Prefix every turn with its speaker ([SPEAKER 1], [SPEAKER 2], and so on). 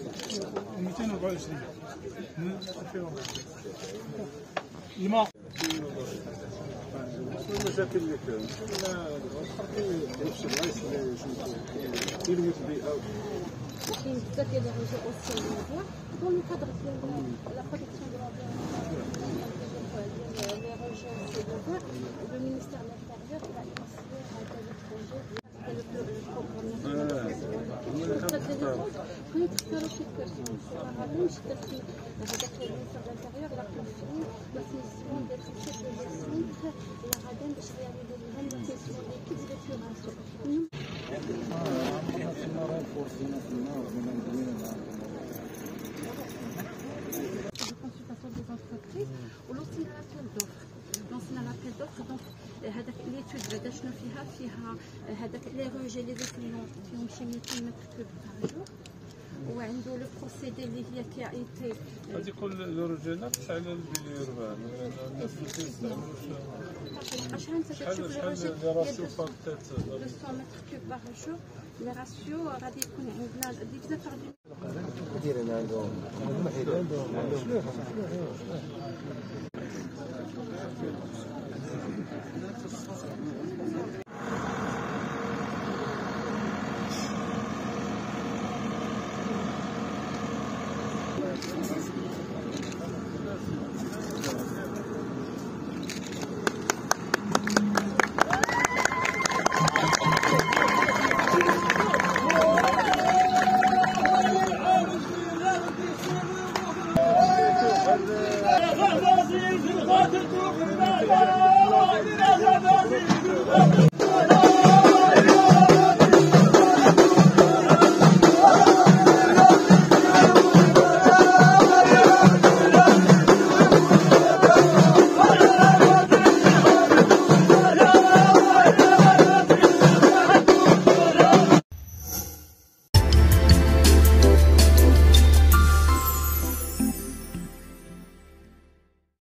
[SPEAKER 1] 224 من 2020 الماء المشاكل اللي كاين نفس البلايص اللي شفتوا كاين البيئه
[SPEAKER 2] كاين بزاف ديال الرجال والسيدات دون الكادر ديال لا بروتيكسيون دو لي رجال والسيدات لو مينيستير دو l'Intérieur va initier هذا البروجي ديال البروغرام كنت تختاروا شي بيرسون غادي نشد في هذاك المينيستير دو l'Intérieur لا كونفين لا سيسيون ديال شي سيسيون لا غادي باش يعملوا لهم لا سيسيون ليكيب ديال consultation des entreprises ولوصلنا لابيل دوفر لونسنا لابيل دوفر دونك هذاك ليتود بعدا شنو فيها هذاك لي روجي لي زيكليون فيهم شي 200 متر كوب بار جور وعنده لو بروسيدي اللي هي كايتي
[SPEAKER 1] غادي يكون لو روجي نفس على البيلي اوربان الناس اللي كيستعملوا شحال لي راسيو بار تيت 200
[SPEAKER 2] متر كوب بار جور لي راسيو غادي يكون عندنا ديفيزا بار
[SPEAKER 3] كثير عندهم